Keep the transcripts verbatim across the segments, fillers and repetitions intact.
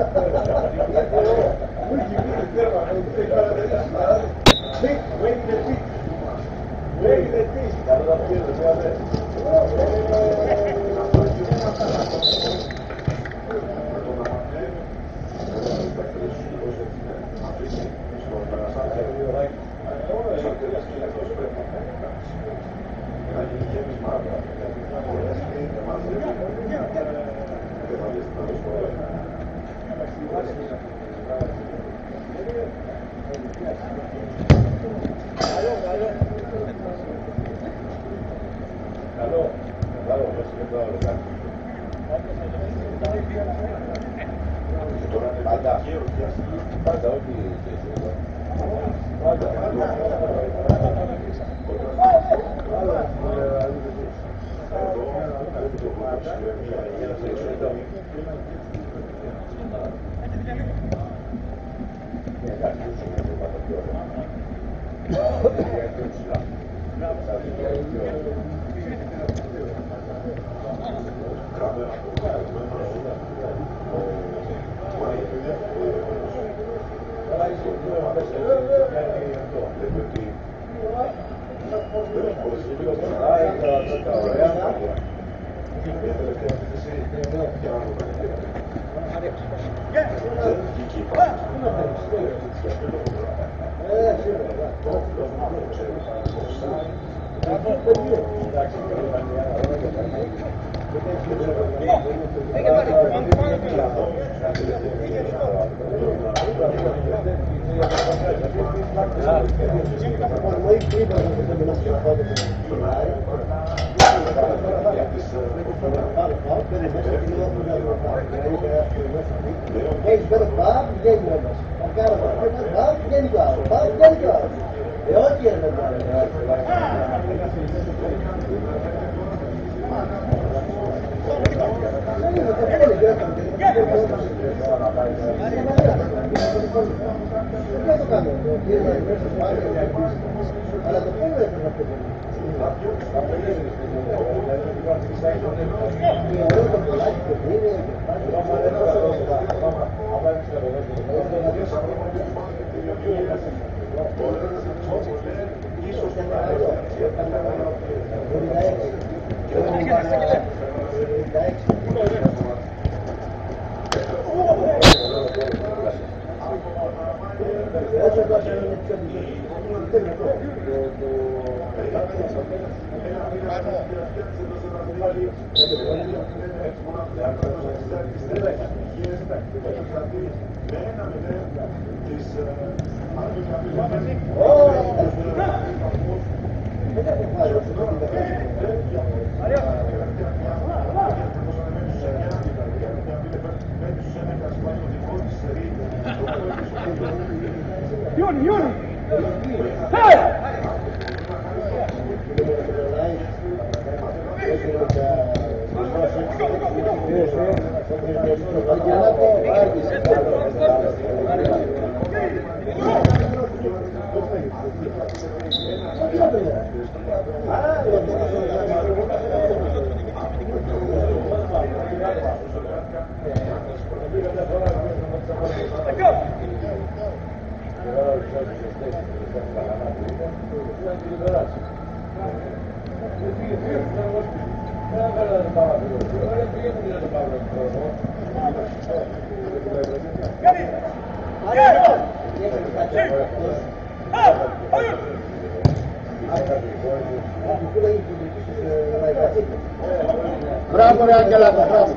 Μπράβο ρε Άγγελα, μπράβο.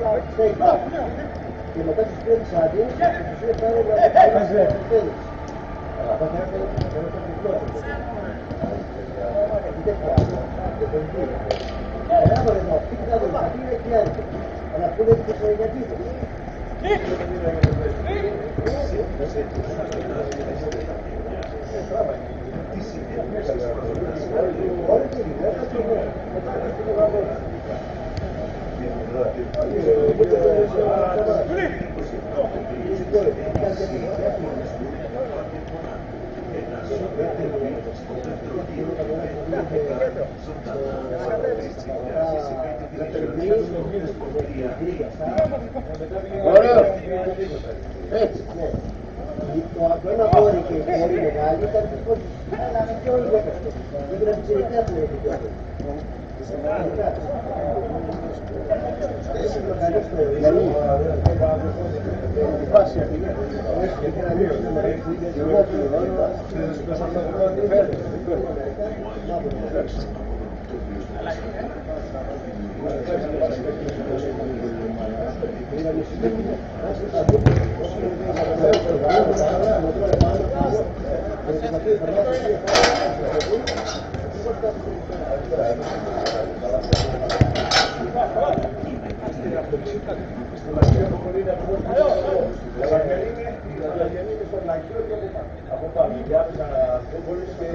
Και μετά τις πρώτες άδειες, τους είχε πάρει να θέλεις. Αλλά θα έκανε να το κυκλώσεις. Δεν χρειάζεται. Και το δίνει. Αλλά ρε να πει να το πει είναι κλιάρικο. Αλλά αυτό δεν είναι το γιατί. Ωραίο. Έτσι, ναι. Το ένα κόρη και η πολύ μεγάλη ήταν και όλοι δέκαστο. Δεν ήταν ψηλικά που έχει κάνει. Είσαι το καλύτερο, δηλαδή, η φάση αυτή, έχει και ένα λίγο από τα μίλια, δεν μπορείς και...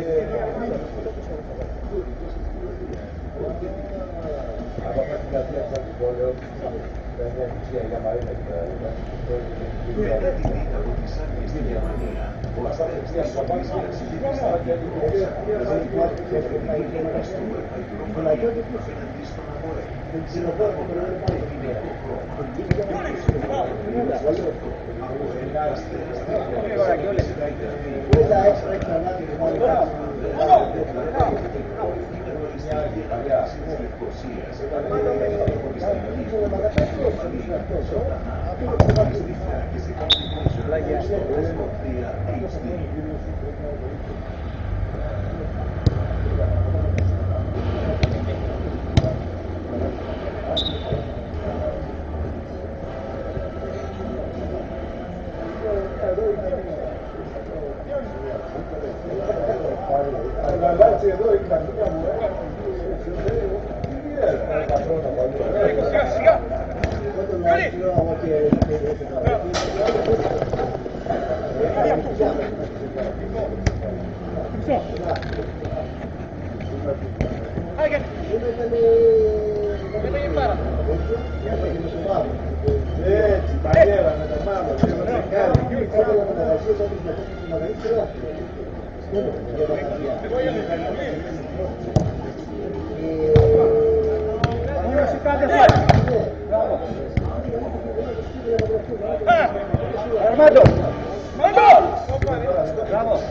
Από κάτι να πει αυτά την πόλη, δεν είναι ουσία για Μαρίνα και τα λοιπά. Μετά τη μήνα από τη Σάρκη στη Γερμανία, ο Αστρέφης της Σοβάνης και της Σιλίκης στα Αγγελικόψα, δηλαδή που άρχισε να γίνει στο Ευρωπαϊκό απέναντι στον Αμόρε. Δεν ξέρω πέρα από το Ευρωπαϊκό χρώμα. Από ελά αστέρες όλα έξτρα ξανά την Armando! Armando! Bravo!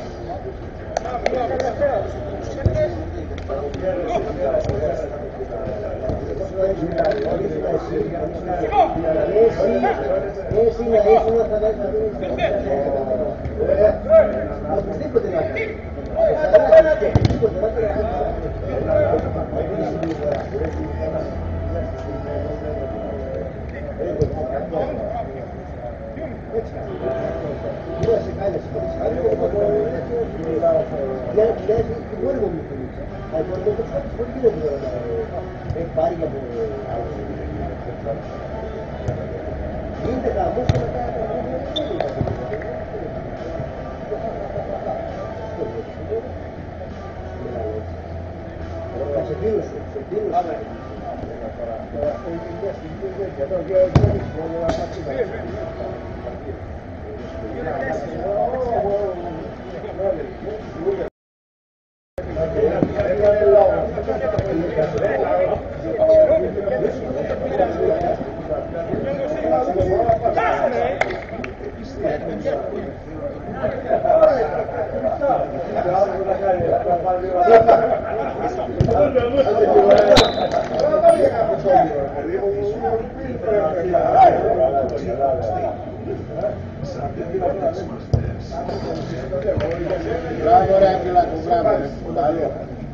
Bravo Rangela, bravo.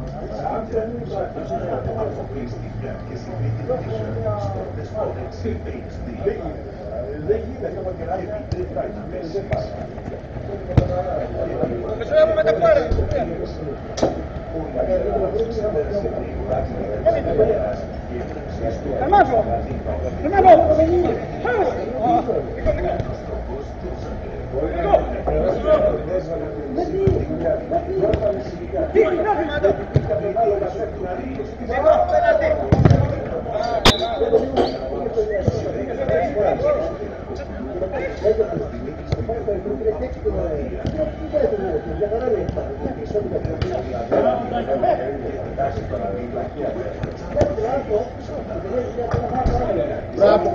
Hermano, hermano, vení. Gracias. Μπράβο.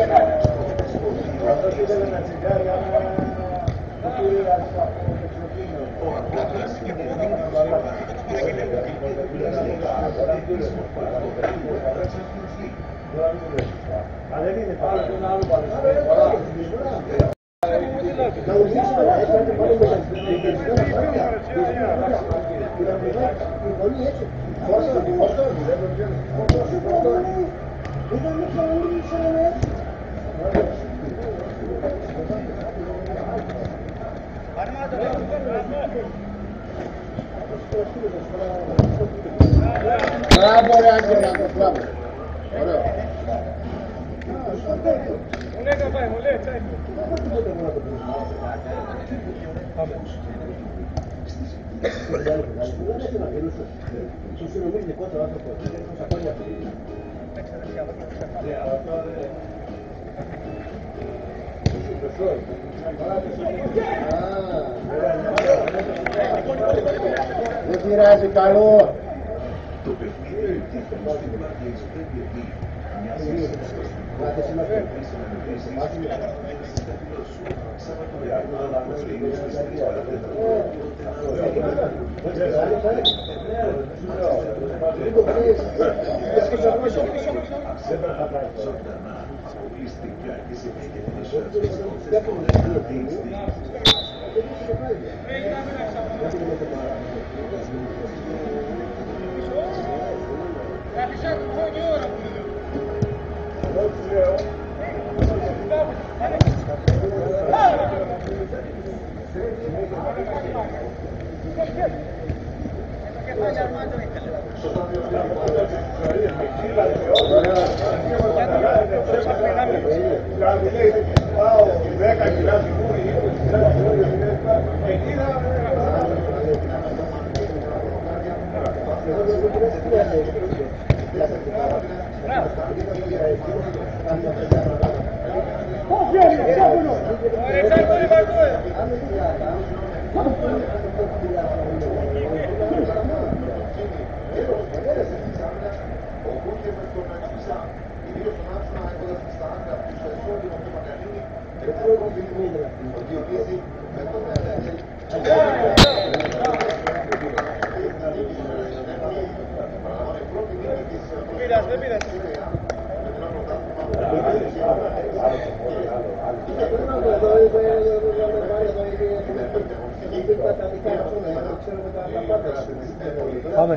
Αλλά δεν είναι πάρα ένα άλλο παρελθόν. Να οδηγήσουμε να έχουμε πολύ μεγάλη. Forse di posto bravo ragazzi, bravo. Muleta vai, muleta. Δεν πειράζει, καλό. Το παιχνίδι Vabbè.